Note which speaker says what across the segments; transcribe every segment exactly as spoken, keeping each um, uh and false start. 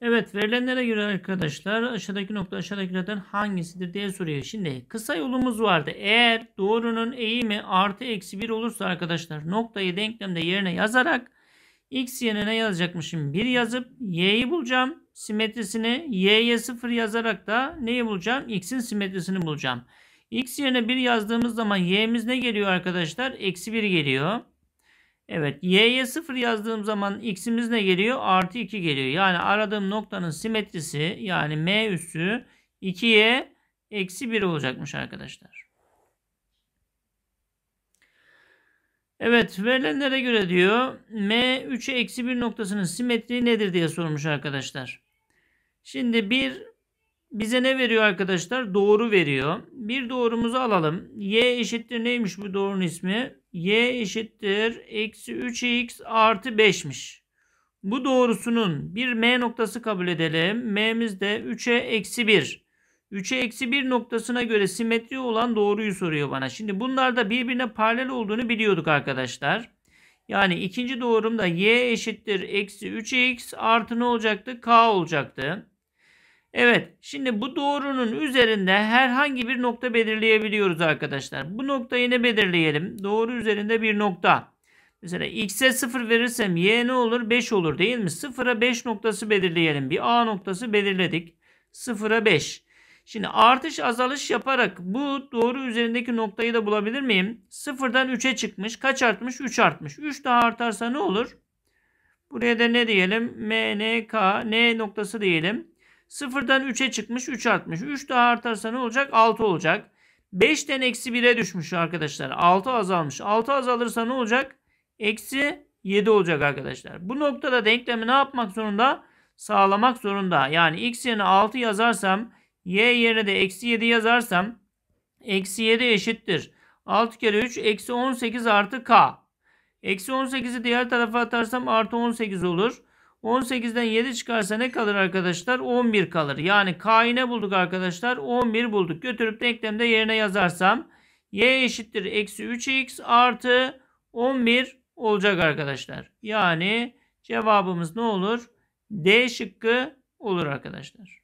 Speaker 1: Evet, verilenlere göre arkadaşlar aşağıdaki nokta aşağıdakilerden hangisidir diye soruyor. Şimdi kısa yolumuz vardı. Eğer doğrunun eğimi artı eksi bir olursa arkadaşlar noktayı denklemde yerine yazarak x yerine ne yazacakmışım? bir yazıp y'yi bulacağım. Simetrisini y'ye sıfır yazarak da neyi bulacağım? X'in simetrisini bulacağım. X yerine bir yazdığımız zaman y'miz ne geliyor arkadaşlar? Eksi bir geliyor. Evet, y'ye sıfır yazdığım zaman x'imiz ne geliyor? Artı iki geliyor. Yani aradığım noktanın simetrisi yani m üssü ikiye eksi bir olacakmış arkadaşlar. Evet, verilenlere göre diyor m üçe eksi bir noktasının simetriği nedir diye sormuş arkadaşlar. Şimdi bir bize ne veriyor arkadaşlar? Doğru veriyor. Bir doğrumuzu alalım. Y eşittir neymiş bu doğrunun ismi? Y eşittir eksi üç x artı beşmiş. Bu doğrusunun bir m noktası kabul edelim. M'miz de üçe eksi bir. üçe eksi bir noktasına göre simetri olan doğruyu soruyor bana. Şimdi bunlar da birbirine paralel olduğunu biliyorduk arkadaşlar. Yani ikinci doğrumda y eşittir eksi üç x artı ne olacaktı? K olacaktı. Evet, şimdi bu doğrunun üzerinde herhangi bir nokta belirleyebiliyoruz arkadaşlar. Bu noktayı ne belirleyelim? Doğru üzerinde bir nokta. Mesela x'e sıfır verirsem y ne olur? beş olur değil mi? sıfıra beş noktası belirleyelim. Bir A noktası belirledik. sıfıra beş. Şimdi artış azalış yaparak bu doğru üzerindeki noktayı da bulabilir miyim? sıfırdan üçe çıkmış. Kaç artmış? üç artmış. üç daha artarsa ne olur? Buraya da ne diyelim? M, N, K, N noktası diyelim. sıfırdan üçe çıkmış. üç artmış. üç daha artarsa ne olacak? altı olacak. beşten eksi bire düşmüş arkadaşlar. altı azalmış. altı azalırsa ne olacak? Eksi yedi olacak arkadaşlar. Bu noktada denklemi ne yapmak zorunda? Sağlamak zorunda. Yani x yerine altı yazarsam y yerine de eksi yedi yazarsam eksi yedi eşittir. altı kere üç eksi on sekiz artı k. Eksi on sekizi diğer tarafa atarsam artı on sekiz olur. on sekizden yedi çıkarsa ne kalır arkadaşlar? on bir kalır. Yani k'yı ne bulduk arkadaşlar? on bir bulduk. Götürüp denklemde yerine yazarsam y eşittir eksi üç x artı on bir olacak arkadaşlar. Yani cevabımız ne olur? D şıkkı olur arkadaşlar.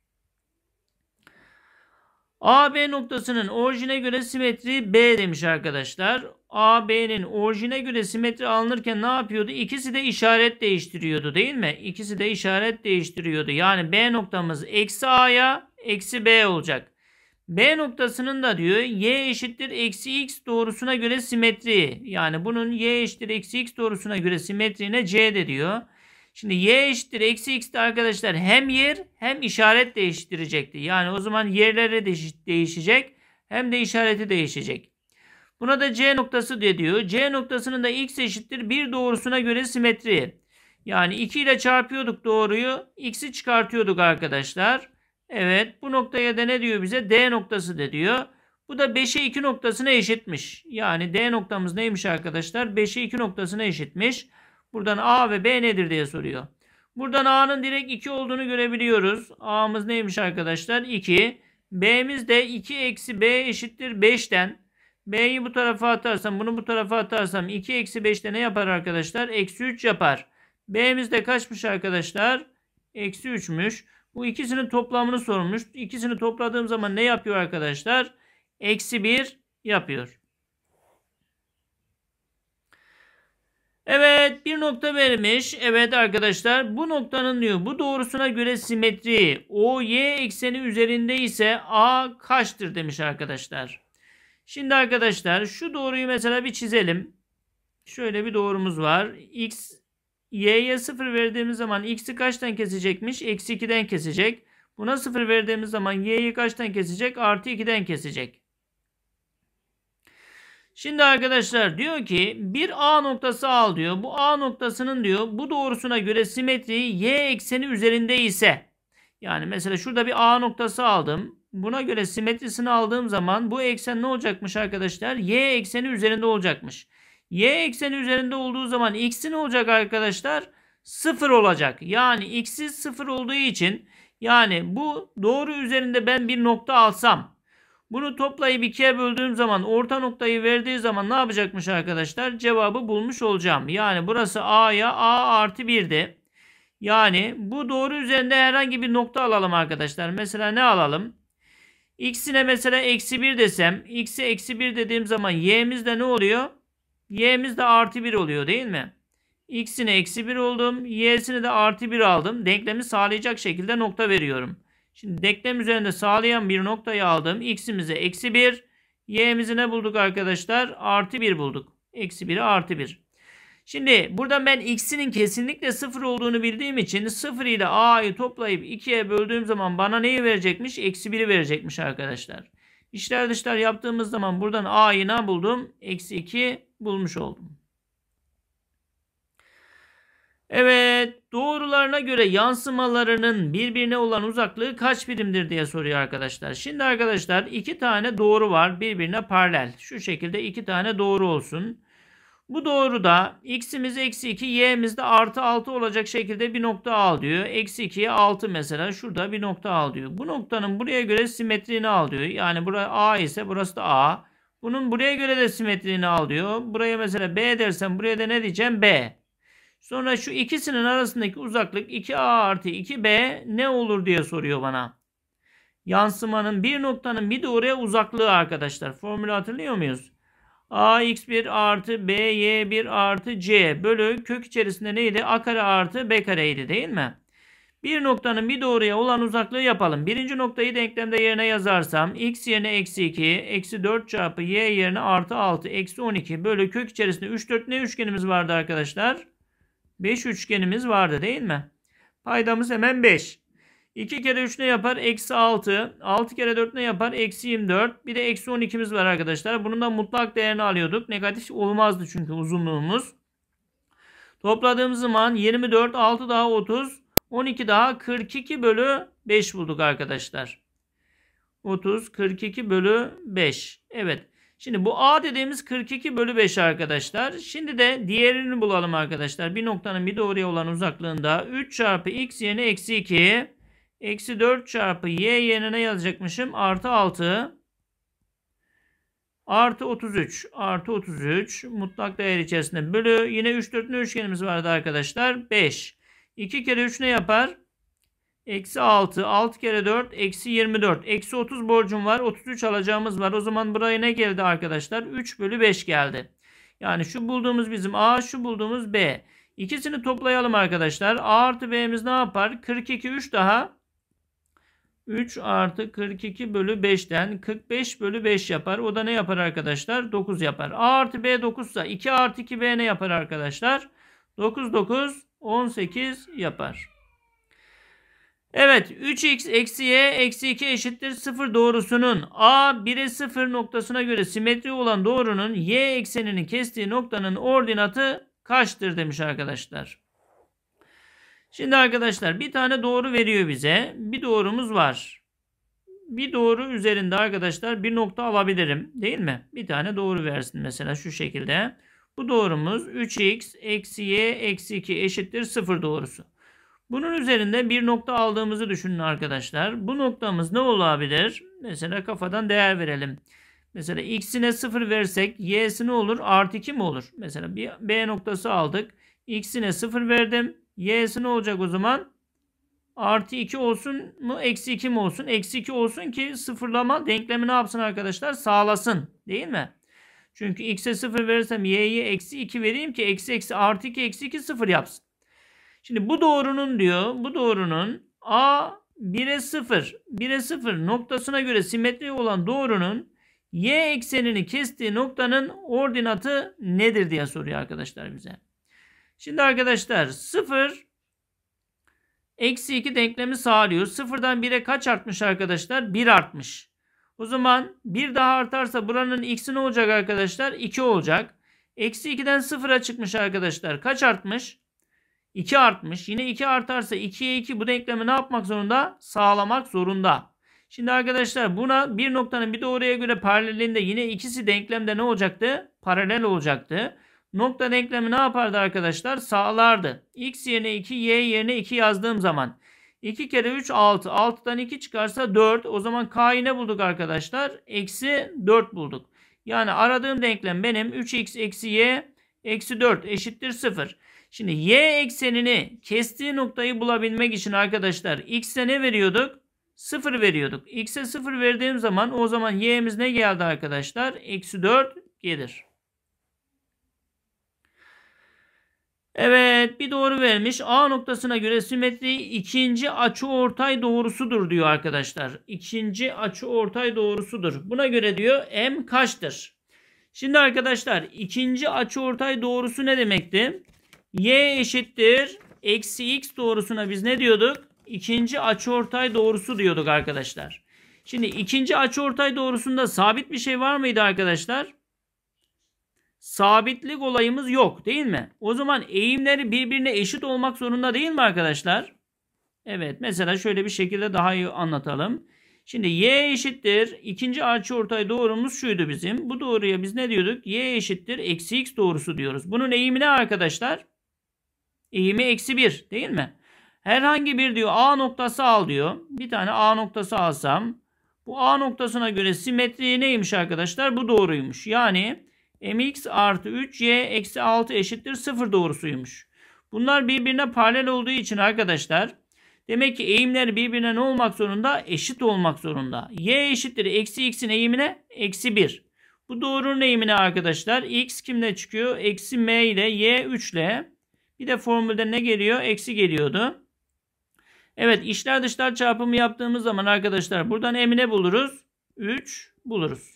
Speaker 1: A B noktasının orijine göre simetri B demiş arkadaşlar. A B'nin orijine göre simetri alınırken ne yapıyordu? İkisi de işaret değiştiriyordu değil mi? İkisi de işaret değiştiriyordu. Yani B noktamız eksi A'ya eksi B olacak. B noktasının da diyor y eşittir eksi x doğrusuna göre simetri. Yani bunun y eşittir eksi x doğrusuna göre simetriğine C de diyor. Şimdi y eşittir eksi x'te arkadaşlar hem yer hem işaret değiştirecekti. Yani o zaman yerleri de değişecek hem de işareti değişecek. Buna da C noktası diyor. C noktasının da x eşittir bir doğrusuna göre simetri. Yani iki ile çarpıyorduk doğruyu. X'i çıkartıyorduk arkadaşlar. Evet, bu noktaya da ne diyor bize? D noktası da diyor. Bu da beşe iki noktasına eşitmiş. Yani D noktamız neymiş arkadaşlar? beşe iki noktasına eşitmiş. Buradan A ve B nedir diye soruyor. Buradan A'nın direkt iki olduğunu görebiliyoruz. A'mız neymiş arkadaşlar? iki. B'miz de iki eksi B eşittir beşten. B'yi bu tarafa atarsam, bunu bu tarafa atarsam iki eksi beşte ne yapar arkadaşlar? Eksi üç yapar. B'miz de kaçmış arkadaşlar? Eksi üçmüş. Bu ikisinin toplamını sormuş. İkisini topladığım zaman ne yapıyor arkadaşlar? Eksi bir yapıyor. Evet, bir nokta vermiş. Evet arkadaşlar, bu noktanın diyor bu doğrusuna göre simetri O Y ekseni üzerinde ise A kaçtır demiş arkadaşlar. Şimdi arkadaşlar şu doğruyu mesela bir çizelim. Şöyle bir doğrumuz var. X y'ye sıfır verdiğimiz zaman x'i kaçtan kesecekmiş? Eksi ikiden kesecek. Buna sıfır verdiğimiz zaman y'yi kaçtan kesecek? Artı ikiden kesecek. Şimdi arkadaşlar diyor ki bir A noktası al diyor. Bu A noktasının diyor bu doğrusuna göre simetri y ekseni üzerinde ise. Yani mesela şurada bir A noktası aldım. Buna göre simetrisini aldığım zaman bu eksen ne olacakmış arkadaşlar? Y ekseni üzerinde olacakmış. Y ekseni üzerinde olduğu zaman x'i ne olacak arkadaşlar? sıfır olacak. Yani x'i sıfır olduğu için yani bu doğru üzerinde ben bir nokta alsam, bunu toplayıp ikiye böldüğüm zaman orta noktayı verdiği zaman ne yapacakmış arkadaşlar? Cevabı bulmuş olacağım. Yani burası A'ya A artı bir'di. Yani bu doğru üzerinde herhangi bir nokta alalım arkadaşlar. Mesela ne alalım? X'ine mesela eksi bir desem. X'e eksi bir dediğim zaman y'miz de ne oluyor? Y'miz de artı bir oluyor değil mi? X'ine eksi bir oldum. Y'sini de artı bir aldım. Denklemi sağlayacak şekilde nokta veriyorum. Şimdi denklem üzerinde sağlayan bir noktayı aldım. X'imize eksi bir. Y'mizi ne bulduk arkadaşlar? Artı bir bulduk. Eksi biri artı bir. Şimdi buradan ben x'inin kesinlikle sıfır olduğunu bildiğim için sıfır ile a'yı toplayıp ikiye böldüğüm zaman bana neyi verecekmiş? Eksi biri verecekmiş arkadaşlar. İçler dışlar yaptığımız zaman buradan a'yı ne buldum? Eksi iki bulmuş oldum. Evet, doğrularına göre yansımalarının birbirine olan uzaklığı kaç birimdir diye soruyor arkadaşlar. Şimdi arkadaşlar iki tane doğru var birbirine paralel. Şu şekilde iki tane doğru olsun. Bu doğruda x'imiz eksi iki, y'miz de artı altı olacak şekilde bir nokta al diyor. Eksi ikiye altı mesela şurada bir nokta al diyor. Bu noktanın buraya göre simetriğini al diyor. Yani burası A ise burası da A. Bunun buraya göre de simetriğini al diyor. Buraya mesela B dersem buraya da ne diyeceğim? B. Sonra şu ikisinin arasındaki uzaklık iki a artı iki b ne olur diye soruyor bana. Yansımanın bir noktanın bir doğruya uzaklığı arkadaşlar. Formülü hatırlıyor muyuz? A x bir artı b y bir artı c bölü kök içerisinde neydi? A kare artı b kareydi değil mi? Bir noktanın bir doğruya olan uzaklığı yapalım. Birinci noktayı denklemde yerine yazarsam x yerine eksi iki, eksi dört çarpı y yerine artı altı, eksi on iki bölü kök içerisinde üç, dört ne üçgenimiz vardı arkadaşlar? beş üçgenimiz vardı değil mi? Paydamız hemen beş. iki kere üç ne yapar? Eksi altı. altı kere dört ne yapar? Eksi yirmi dört. Bir de eksi on ikimiz var arkadaşlar. Bunun da mutlak değerini alıyorduk. Negatif olmazdı çünkü uzunluğumuz. Topladığımız zaman yirmi dört, altı daha otuz, on iki daha kırk iki bölü beş bulduk arkadaşlar. otuz, kırk iki bölü beş. Evet. Şimdi bu A dediğimiz kırk iki bölü beş arkadaşlar. Şimdi de diğerini bulalım arkadaşlar. Bir noktanın bir doğruya olan uzaklığında üç çarpı x yerine eksi iki. Eksi dört çarpı y yerine ne yazacakmışım? Artı altı. Artı otuz üç. Artı otuz üç. Mutlak değer içerisinde bölü. Yine üç dörtlü üçgenimiz vardı arkadaşlar. beş. iki kere üç ne yapar? Eksi altı. altı kere dört. Eksi yirmi dört. Eksi otuz borcum var. otuz üç alacağımız var. O zaman buraya ne geldi arkadaşlar? üç bölü beş geldi. Yani şu bulduğumuz bizim A. Şu bulduğumuz B. İkisini toplayalım arkadaşlar. A artı B'miz ne yapar? kırk iki. üç daha. üç artı kırk iki bölü beşten kırk beş bölü beş yapar. O da ne yapar arkadaşlar? dokuz yapar. A artı B dokuz ise iki artı iki B ne yapar arkadaşlar? dokuz, dokuz, on sekiz yapar. Evet, üç x eksi y eksi iki eşittir sıfır doğrusunun A bire sıfır noktasına göre simetri olan doğrunun y eksenini kestiği noktanın ordinatı kaçtır demiş arkadaşlar. Şimdi arkadaşlar bir tane doğru veriyor bize. Bir doğrumuz var. Bir doğru üzerinde arkadaşlar bir nokta alabilirim değil mi? Bir tane doğru versin mesela şu şekilde. Bu doğrumuz üç x eksi y eksi iki eşittir sıfır doğrusu. Bunun üzerinde bir nokta aldığımızı düşünün arkadaşlar. Bu noktamız ne olabilir? Mesela kafadan değer verelim. Mesela x'ine sıfır versek y'si ne olur? Artı iki mi olur? Mesela bir B noktası aldık. X'ine sıfır verdim. Y'si ne olacak o zaman? Artı iki olsun mu? Eksi iki mi olsun? Eksi iki olsun ki sıfırlama denklemi ne yapsın arkadaşlar? Sağlasın. Değil mi? Çünkü x'e sıfır verirsem y'ye eksi iki vereyim ki eksi eksi artı iki eksi iki sıfır yapsın. Şimdi bu doğrunun diyor, bu doğrunun A bire sıfır, bire sıfır noktasına göre simetri olan doğrunun y eksenini kestiği noktanın ordinatı nedir diye soruyor arkadaşlar bize. Şimdi arkadaşlar sıfır eksi iki denklemi sağlıyor. sıfırdan bire kaç artmış arkadaşlar? bir artmış. O zaman bir daha artarsa buranın x'i ne olacak arkadaşlar? iki olacak. Eksi ikiden sıfıra çıkmış arkadaşlar. Kaç artmış? iki artmış. Yine iki artarsa ikiye iki bu denklemi ne yapmak zorunda? Sağlamak zorunda. Şimdi arkadaşlar buna bir noktanın bir doğruya göre paralelinde yine ikisi denklemde ne olacaktı? Paralel olacaktı. Nokta denklemi ne yapardı arkadaşlar? Sağlardı. X yerine iki, y yerine iki yazdığım zaman iki kere üç altı. altıdan iki çıkarsa dört. O zaman k'yı ne bulduk arkadaşlar? Eksi dört bulduk. Yani aradığım denklem benim üç x eksi y eksi dört eşittir sıfır. Şimdi y eksenini kestiği noktayı bulabilmek için arkadaşlar x'e ne veriyorduk? sıfır veriyorduk. X'e sıfır verdiğim zaman o zaman y'miz ne geldi arkadaşlar? Eksi dört gelir. Evet, bir doğru vermiş. A noktasına göre simetri ikinci açıortay doğrusudur diyor arkadaşlar. İkinci açıortay doğrusudur. Buna göre diyor M kaçtır? Şimdi arkadaşlar ikinci açıortay doğrusu ne demekti? Y eşittir eksi x doğrusuna biz ne diyorduk? İkinci açıortay doğrusu diyorduk arkadaşlar. Şimdi ikinci açıortay doğrusunda sabit bir şey var mıydı arkadaşlar? Sabitlik olayımız yok değil mi? O zaman eğimleri birbirine eşit olmak zorunda değil mi arkadaşlar? Evet, mesela şöyle bir şekilde daha iyi anlatalım. Şimdi y eşittir ikinci açıortay doğrumuz şuydu bizim. Bu doğruya biz ne diyorduk? Y eşittir eksi x doğrusu diyoruz. Bunun eğimi ne arkadaşlar? Eğimi eksi bir değil mi? Herhangi bir diyor A noktası al diyor. Bir tane A noktası alsam. Bu A noktasına göre simetri neymiş arkadaşlar? Bu doğruymuş. Yani mx artı üç y eksi altı eşittir sıfır doğrusuymuş. Bunlar birbirine paralel olduğu için arkadaşlar demek ki eğimler birbirine ne olmak zorunda? Eşit olmak zorunda. Y eşittir eksi x'in eğimine eksi bir. Bu doğrunun eğimine arkadaşlar x kimle çıkıyor? Eksi m ile y üç ile. Bir de formülde ne geliyor? Eksi geliyordu. Evet, içler dışlar çarpımı yaptığımız zaman arkadaşlar buradan m'i ne buluruz? üç buluruz.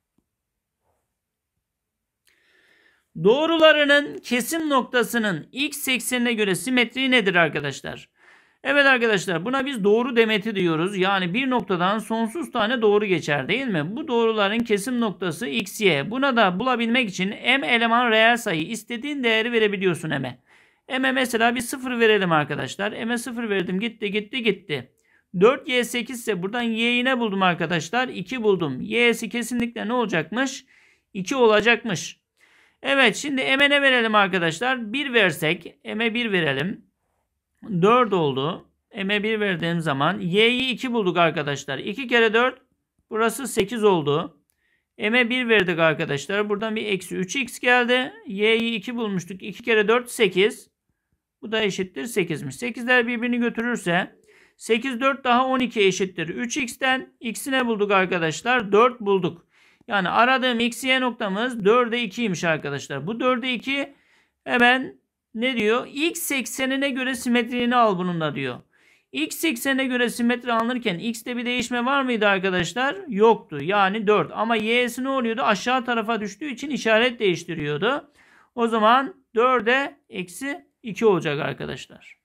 Speaker 1: Doğrularının kesim noktasının x eksenine göre simetri nedir arkadaşlar? Evet arkadaşlar, buna biz doğru demeti diyoruz. Yani bir noktadan sonsuz tane doğru geçer değil mi? Bu doğruların kesim noktası x, y. Buna da bulabilmek için m eleman reel sayı, istediğin değeri verebiliyorsun m'e. M'e mesela bir sıfır verelim arkadaşlar. M'e sıfır verdim, gitti gitti gitti. dört y sekiz ise buradan y'yi ne buldum arkadaşlar? iki buldum. Y'si kesinlikle ne olacakmış? iki olacakmış. Evet, şimdi m'e ne verelim arkadaşlar? bir versek, m'e bir verelim. dört oldu. M'e bir verdiğim zaman y'yi iki bulduk arkadaşlar. iki kere dört burası sekiz oldu. M'e bir verdik arkadaşlar. Buradan bir eksi üç x geldi. Y'yi iki bulmuştuk. iki kere dört sekiz. Bu da eşittir sekizmiş. sekizler birbirini götürürse sekiz dört daha on iki eşittir üç x'ten x'i ne bulduk arkadaşlar? dört bulduk. Yani aradığım x, y noktamız dörde ikiymiş arkadaşlar. Bu dörde iki hemen ne diyor? X eksenine göre simetrini al bununla diyor. X eksenine göre simetri alınırken x'te bir değişme var mıydı arkadaşlar? Yoktu. Yani dört. Ama y'si ne oluyordu? Aşağı tarafa düştüğü için işaret değiştiriyordu. O zaman dörde eksi iki olacak arkadaşlar.